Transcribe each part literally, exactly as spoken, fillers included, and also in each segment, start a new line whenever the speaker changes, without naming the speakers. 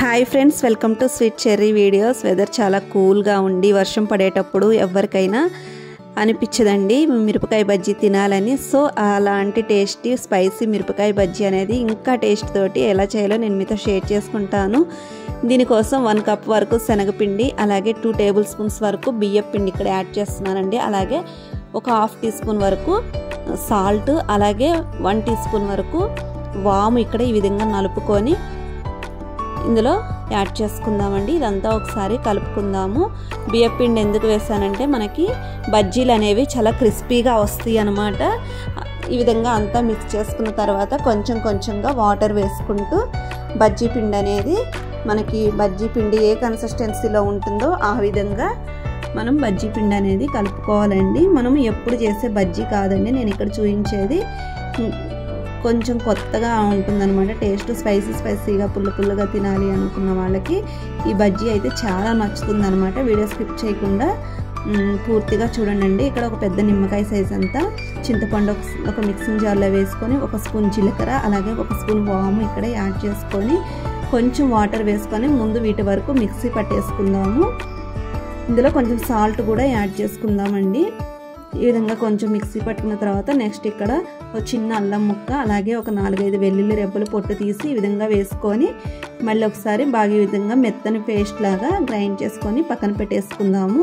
Hi friends, welcome to sweet cherry videos. Weather చాలా కూల్గా ఉండి వర్షం పడేటప్పుడు ఎవరికైనా అనిపించదండి మిరపకాయ బజ్జీ తినాలని. సో అలాంటి టేస్టీ స్పైసీ మిరపకాయ బజ్జీ అనేది ఇంకా టేస్ట్ తోటి ఎలా చేయాలో నేను మీతో షేర్ చేసుకుంటాను. దీనికోసం వన్ కప్ వరకు శనగపిండి, అలాగే టూ టేబుల్ స్పూన్స్ వరకు బియ్యం పిండి ఇక్కడ యాడ్ చేస్తున్నానండి. అలాగే ఒక హాఫ్ టీ స్పూన్ వరకు సాల్ట్, అలాగే వన్ టీ స్పూన్ వరకు వాము ఇక్కడ ఈ విధంగా నలుపుకొని ఇందులో యాడ్ చేసుకుందామండి. ఇదంతా ఒకసారి కలుపుకుందాము. బియ్యం పిండి ఎందుకు వేసానంటే మనకి బజ్జీలు అనేవి చాలా క్రిస్పీగా వస్తాయి అన్నమాట. ఈ విధంగా అంతా మిక్స్ చేసుకున్న తర్వాత కొంచెం కొంచెంగా వాటర్ వేసుకుంటూ బజ్జీ పిండి అనేది మనకి బజ్జీ పిండి ఏ కన్సిస్టెన్సీలో ఉంటుందో ఆ విధంగా మనం బజ్జీ పిండి అనేది కలుపుకోవాలండి. మనం ఎప్పుడు చేసే బజ్జీ కాదండి నేను ఇక్కడ చూపించేది. కొంచెం కొత్తగా ఉంటుందన్నమాట టేస్ట్. స్పైసీ స్పైసీగా పుల్ల పుల్లగా తినాలి అనుకున్న వాళ్ళకి ఈ బజ్జీ అయితే చాలా నచ్చుతుంది అనమాట. వీడియో స్కిప్ చేయకుండా పూర్తిగా చూడండి. ఇక్కడ ఒక పెద్ద నిమ్మకాయ సైజ్ అంతా చింతపండు ఒక మిక్సింగ్ జార్లో వేసుకొని ఒక స్పూన్ జీలకర్ర, అలాగే ఒక స్పూన్ వాము ఇక్కడ యాడ్ చేసుకొని కొంచెం వాటర్ వేసుకొని ముందు వీటి వరకు మిక్సీ పట్టేసుకుందాము. ఇందులో కొంచెం సాల్ట్ కూడా యాడ్ చేసుకుందామండి. ఈ విధంగా కొంచెం మిక్సీ పట్టుకున్న తర్వాత నెక్స్ట్ ఇక్కడ ఒక చిన్న అల్లం ముక్క, అలాగే ఒక నాలుగైదు వెల్లుల్లి రెబ్బలు పొట్టు తీసి ఈ విధంగా వేసుకొని మళ్ళీ ఒకసారి బాగా ఈ విధంగా మెత్తని పేస్ట్ లాగా గ్రైండ్ చేసుకొని పక్కన పెట్టేసుకుందాము.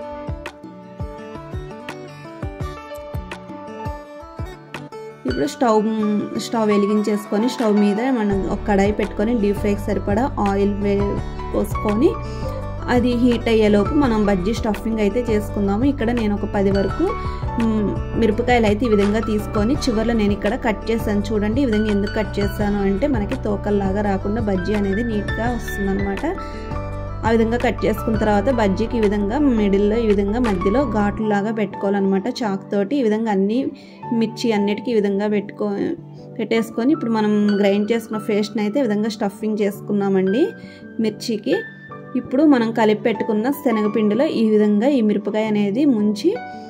ఇప్పుడు స్టవ్ స్టవ్ వెలిగించేసుకొని స్టవ్ మీద మనం ఒక కడాయి పెట్టుకొని డీప్ ఫ్రైకి సరిపడా ఆయిల్ వే పోసుకొని అది హీట్ అయ్యేలోపు మనం బజ్జీ స్టఫింగ్ అయితే చేసుకుందాము. ఇక్కడ నేను ఒక పది వరకు మిరపకాయలు అయితే ఈ విధంగా తీసుకొని చివరిలో నేను ఇక్కడ కట్ చేశాను. చూడండి ఈ విధంగా ఎందుకు కట్ చేశాను అంటే మనకి తోకల్లాగా రాకుండా బజ్జీ అనేది నీట్గా వస్తుందన్నమాట. ఆ విధంగా కట్ చేసుకున్న తర్వాత బజ్జీకి ఈ విధంగా మిడిల్లో ఈ విధంగా మధ్యలో ఘాటులాగా పెట్టుకోవాలన్నమాట చాక్ తోటి. ఈ విధంగా అన్ని మిర్చి అన్నిటికీ ఈ విధంగా పెట్టుకో పెట్టేసుకొని ఇప్పుడు మనం గ్రైండ్ చేసుకున్న పేస్ట్ని అయితే ఈ విధంగా స్టఫింగ్ చేసుకున్నామండి మిర్చికి. ఇప్పుడు మనం కలిపి పెట్టుకున్న శనగపిండిలో ఈ విధంగా ఈ మిరపకాయ అనేది ముంచి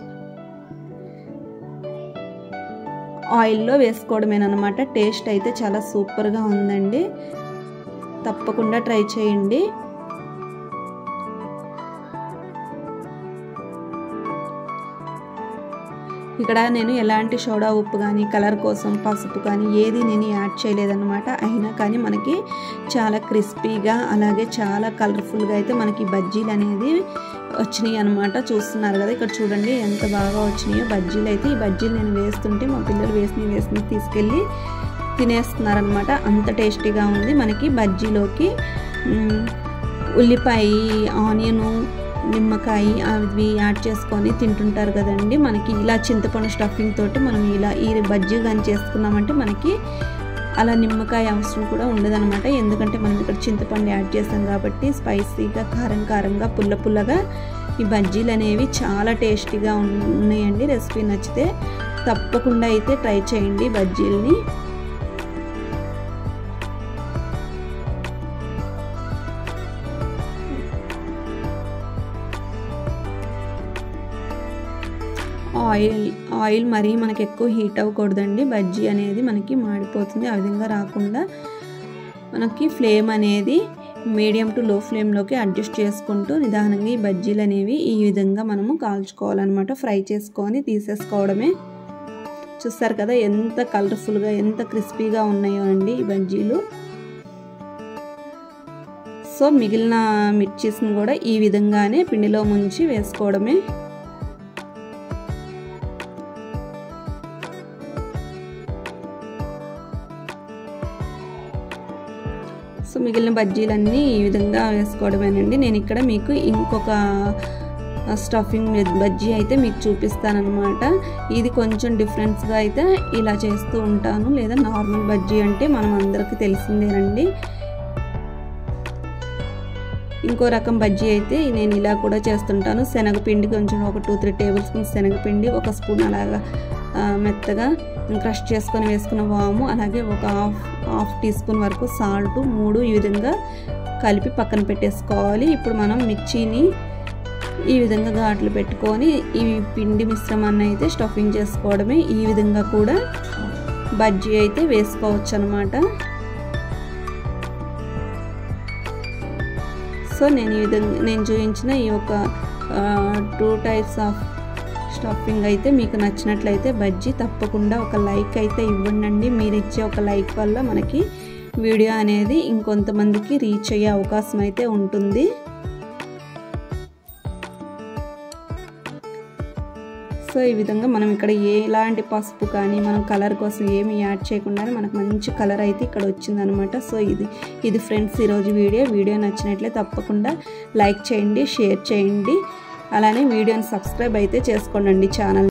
ఆయిల్లో వేసుకోవడమేనమాట. టేస్ట్ అయితే చాలా సూపర్గా ఉందండి, తప్పకుండా ట్రై చేయండి. ఇక్కడ నేను ఎలాంటి సోడా ఉప్పు కానీ కలర్ కోసం పసుపు కానీ ఏది నేను యాడ్ చేయలేదన్నమాట. అయినా కానీ మనకి చాలా క్రిస్పీగా అలాగే చాలా కలర్ఫుల్గా అయితే మనకి బజ్జీలు అనేది వచ్చినాయి అనమాట. చూస్తున్నారు కదా ఇక్కడ చూడండి ఎంత బాగా వచ్చినాయో బజ్జీలు అయితే. ఈ బజ్జీలు నేను వేస్తుంటే మా పిల్లలు వేసి వేసి తీసుకెళ్ళి తినేస్తున్నారనమాట. అంత టేస్టీగా ఉంది. మనకి బజ్జీలోకి ఉల్లిపాయ, ఆనియను, నిమ్మకాయ అవి యాడ్ చేసుకొని తింటుంటారు కదండి. మనకి ఇలా చింతపండు స్టఫింగ్ తోటి మనం ఇలా ఈ బజ్జీ కానీ చేసుకున్నామంటే మనకి అలా నిమ్మకాయ అవసరం కూడా ఉండదన్నమాట. ఎందుకంటే మనం ఇక్కడ చింతపండు యాడ్ చేస్తాం కాబట్టి స్పైసీగా కారం కారంగా పుల్ల పుల్లగా ఈ బజ్జీలు అనేవి చాలా టేస్టీగా ఉన్నాయండి. రెసిపీ నచ్చితే తప్పకుండా అయితే ట్రై చేయండి బజ్జీలని. ఆయిల్ ఆయిల్ మరీ మనకి ఎక్కువ హీట్ అవ్వకూడదండి. బజ్జీ అనేది మనకి మాడిపోతుంది. ఆ విధంగా రాకుండా మనకి ఫ్లేమ్ అనేది మీడియం టు లో ఫ్లేమ్లోకి అడ్జస్ట్ చేసుకుంటూ నిదానంగా ఈ బజ్జీలు అనేవి ఈ విధంగా మనము కాల్చుకోవాలన్నమాట. ఫ్రై చేసుకొని తీసేసుకోవడమే. చూస్తారు కదా ఎంత కలర్ఫుల్గా ఎంత క్రిస్పీగా ఉన్నాయో అండి ఈ బజ్జీలు. సో మిగిలిన మిర్చీస్ని కూడా ఈ విధంగానే పిండిలో ముంచి వేసుకోవడమే. సో మిగిలిన బజ్జీలన్నీ ఈ విధంగా వేసుకోవడమేనండి. నేను ఇక్కడ మీకు ఇంకొక స్టఫింగ్ బజ్జీ అయితే మీకు చూపిస్తానన్నమాట. ఇది కొంచెం డిఫరెన్స్గా అయితే ఇలా చేస్తూ ఉంటాను. లేదా నార్మల్ బజ్జీ అంటే మనం అందరికీ తెలిసిందేనండి. ఇంకో రకం బజ్జీ అయితే నేను ఇలా కూడా చేస్తుంటాను. శనగపిండి కొంచెం ఒక టూ త్రీ టేబుల్ స్పూన్స్ శనగపిండి, ఒక స్పూన్ అలాగా మెత్తగా క్రష్ చేసుకొని వేసుకున్న వాము, అలాగే ఒక హాఫ్ హాఫ్ టీ స్పూన్ వరకు సాల్ట్, మూడు ఈ విధంగా కలిపి పక్కన పెట్టేసుకోవాలి. ఇప్పుడు మనం మిర్చిని ఈ విధంగా ఘాట్లు పెట్టుకొని ఈ పిండి మిశ్రమాన్ని అయితే స్టఫింగ్ చేసుకోవడమే. ఈ విధంగా కూడా బజ్జీ అయితే వేసుకోవచ్చు అన్నమాట. సో నేను ఈ విధంగా నేను చూపించిన ఈ యొక్క టూ టైప్స్ ఆఫ్ స్టఫింగ్ అయితే మీకు నచ్చినట్లయితే బజ్జీ తప్పకుండా ఒక లైక్ అయితే ఇవ్వండి. మీరు ఇచ్చే ఒక లైక్ వల్ల మనకి వీడియో అనేది ఇంకొంతమందికి రీచ్ అయ్యే అవకాశం అయితే ఉంటుంది. సో ఈ విధంగా మనం ఇక్కడ ఎలాంటి పసుపు కానీ మనం కలర్ కోసం ఏమి యాడ్ చేయకుండానే మనకు మంచి కలర్ అయితే ఇక్కడ వచ్చిందనమాట. సో ఇది ఇది ఫ్రెండ్స్ ఈరోజు వీడియో వీడియో నచ్చినట్లయితే తప్పకుండా లైక్ చేయండి, షేర్ చేయండి, అలానే వీడియోని సబ్స్క్రైబ్ అయితే చేసుకోండి ఛానల్.